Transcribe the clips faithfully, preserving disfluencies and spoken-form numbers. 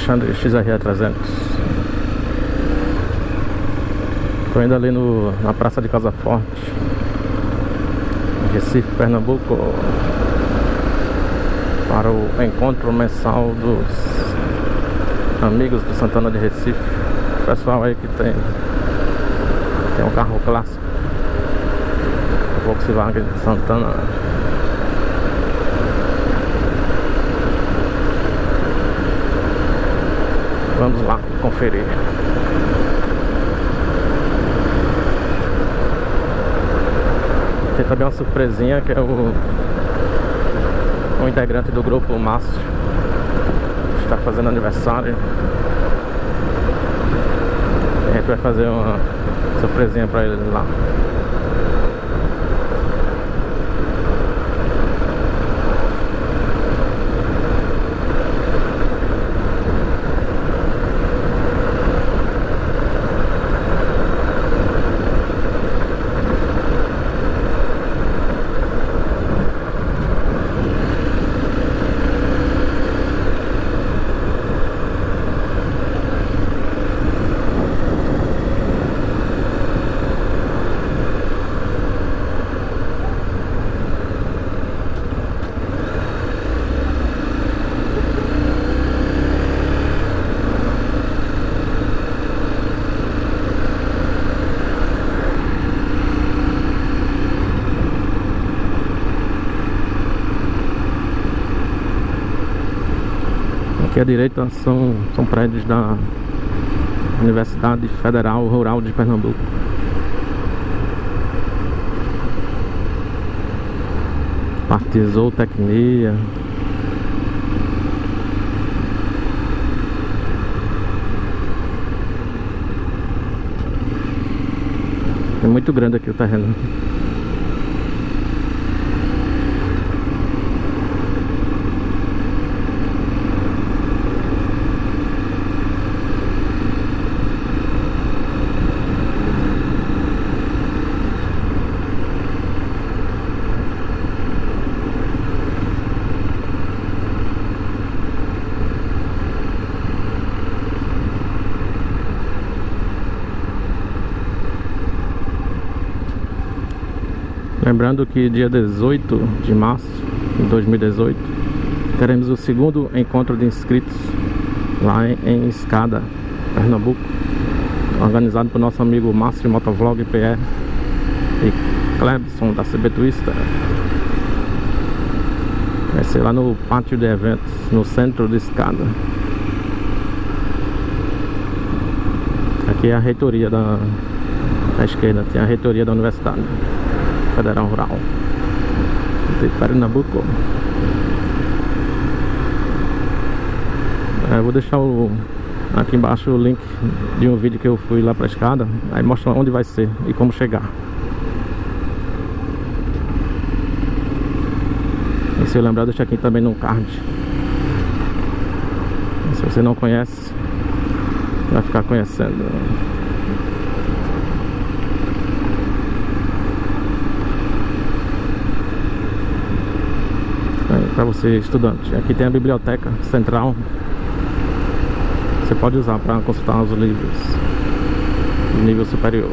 Alexandre X R E trezentos. Tô indo ali no, na Praça de Casa Forte, Recife, Pernambuco, para o encontro mensal dos amigos do Santana de Recife. O pessoal aí que tem tem um carro clássico, o Volkswagen de Santana. Vamos lá conferir. Tem também uma surpresinha, que é o, o integrante do grupo, o Márcio, está fazendo aniversário. A gente vai fazer uma surpresinha pra ele lá. Aqui à direita são, são prédios da Universidade Federal Rural de Pernambuco. Parte Zootecnia. É muito grande aqui o terreno. Lembrando que dia dezoito de março de dois mil e dezoito teremos o segundo encontro de inscritos lá em, em Escada, Pernambuco, organizado por nosso amigo Márcio Motovlog P R e Clebson da C B Twister. Vai ser lá no pátio de eventos, no centro de Escada. Aqui é a reitoria da, da esquerda, tem a reitoria da Universidade Federal Rural de Pernambuco. Eu vou deixar o, aqui embaixo o link de um vídeo que eu fui lá pra escada. Aí mostra onde vai ser e como chegar. E se eu lembrar, deixa aqui também no card. E se você não conhece, vai ficar conhecendo. Para você estudante, aqui tem a biblioteca central. Você pode usar para consultar os livros do nível superior.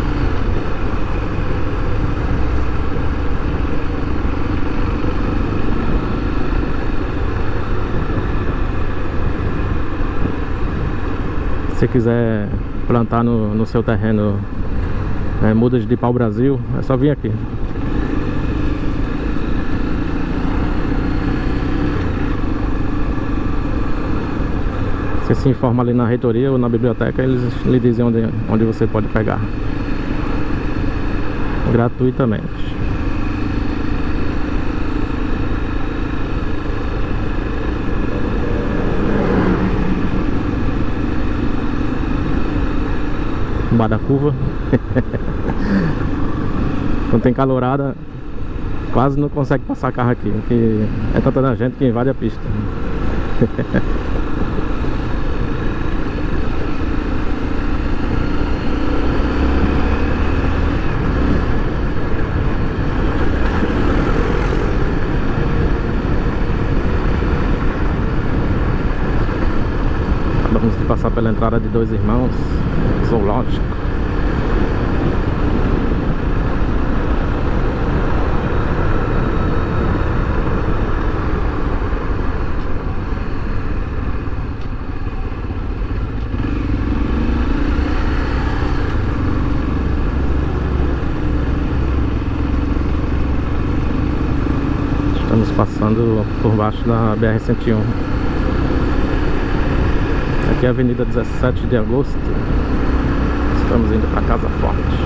Se você quiser plantar no, no seu terreno é, mudas de pau-brasil, é só vir aqui. Você se informa ali na reitoria ou na biblioteca, eles lhe dizem onde, onde você pode pegar gratuitamente. Bar da curva. Quando tem calorada, quase não consegue passar carro aqui, porque é tanta gente que invade a pista. pela entrada de Dois Irmãos, zoológico. Estamos passando por baixo da B R cento e um. Aqui é a Avenida dezessete de agosto. Estamos indo para Casa Forte.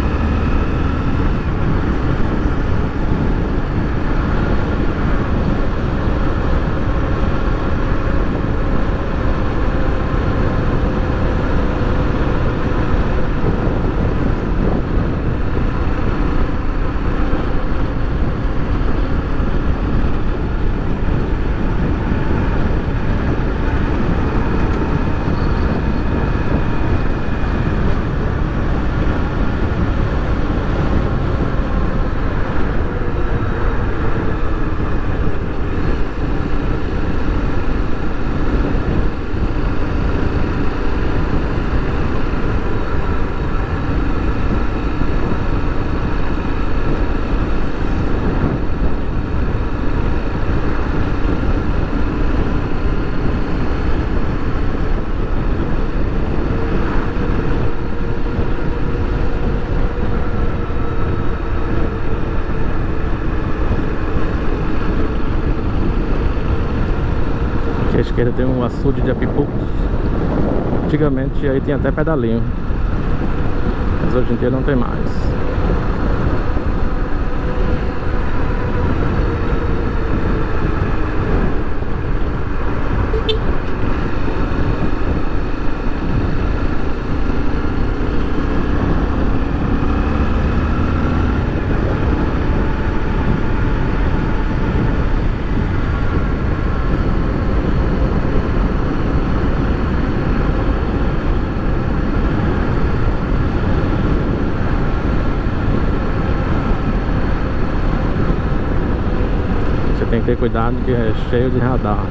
Aqui à esquerda tem um açude de apipucos. Antigamente aí tinha até pedalinho, mas hoje em dia não tem mais. Tem que ter cuidado que é cheio de radar.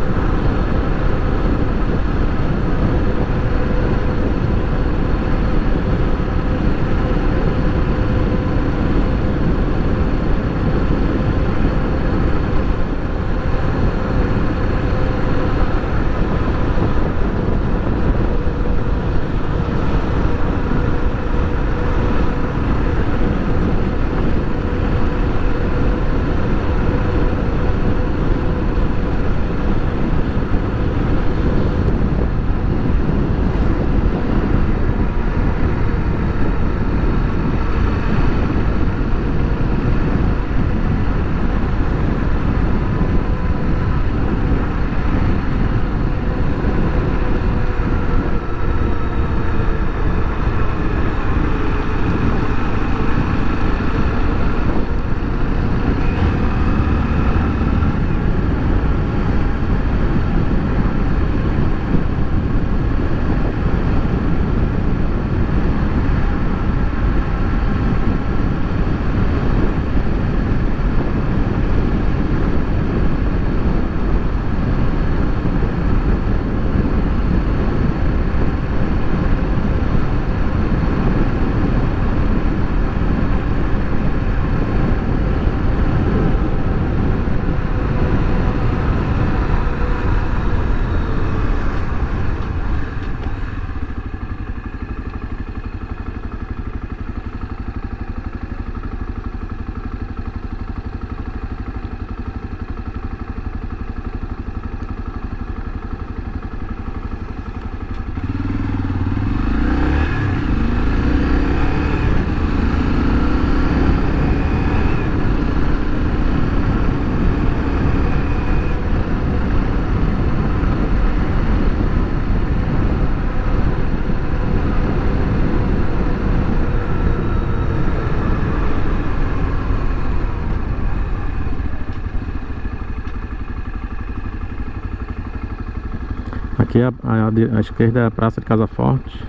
Aqui a, a, a esquerda é a Praça de Casa Forte.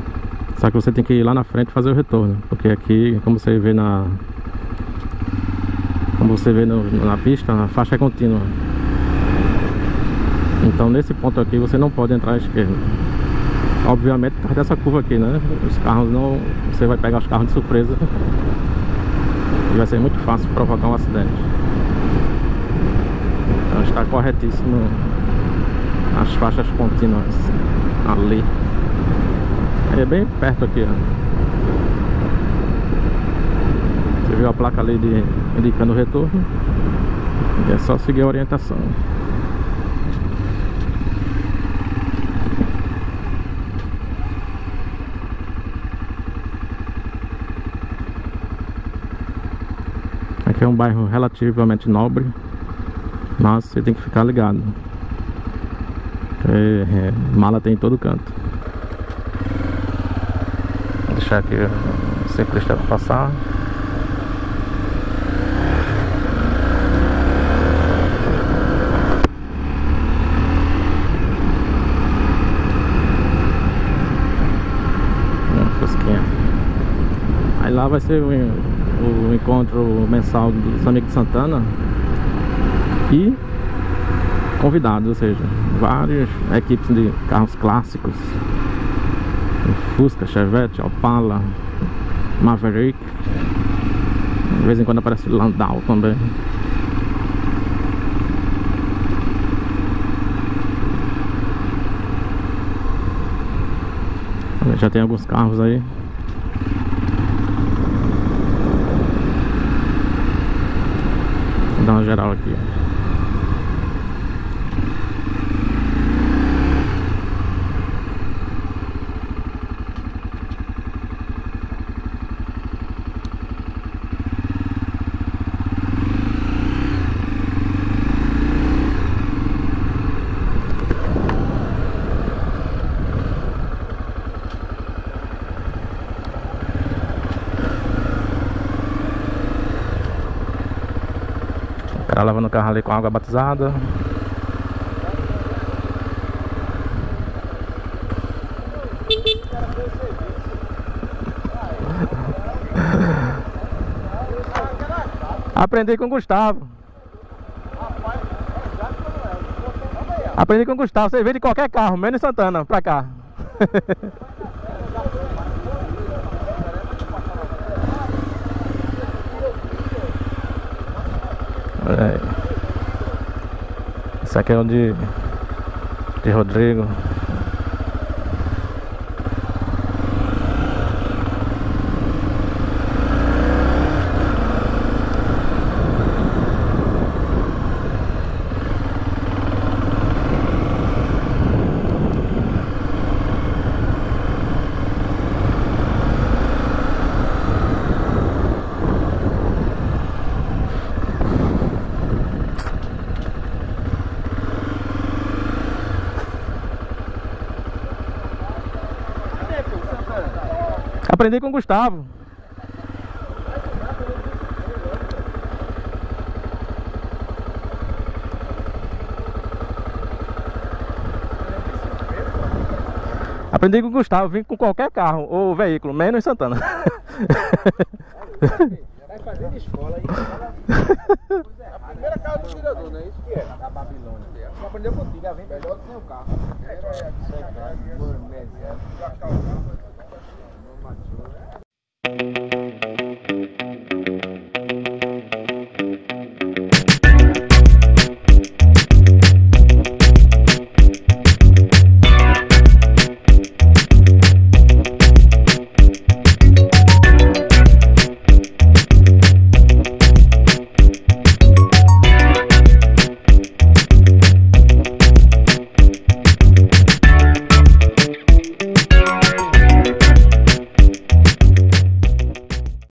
Só que você tem que ir lá na frente e fazer o retorno, porque aqui, como você vê na Como você vê no, na pista, a faixa é contínua. Então nesse ponto aqui você não pode entrar à esquerda. Obviamente por causa dessa curva aqui, né? Os carros não... Você vai pegar os carros de surpresa e vai ser muito fácil provocar um acidente. Então está corretíssimo as faixas contínuas ali. É bem perto aqui, ó. Você viu a placa ali de, indicando o retorno. E é só seguir a orientação. Aqui é um bairro relativamente nobre, mas você tem que ficar ligado. É, é, mala tem em todo canto. Vou deixar aqui o ciclista passar. Fusquinha. Aí lá vai ser o, o encontro mensal dos Amigos de Santana e convidados, ou seja, várias equipes de carros clássicos, Fusca, Chevette, Opala, Maverick, de vez em quando aparece Landau também. Já tem alguns carros aí. Vou dar uma geral aqui. O cara lavando o carro ali com água batizada. Aprendi com o Gustavo. Aprendi com o Gustavo. Você vê de qualquer carro, menos Santana, pra cá. É. Esse aqui é o de, de Rodrigo. Aprendi com o Gustavo. Aprendi com o Gustavo, vim com qualquer carro ou veículo, menos Santana. Vai fazendo escola aí. A primeira carro do tirador, não é isso que é? Da Babilônia. Você aprendeu contigo, vem melhor do que o carro. É, é, é.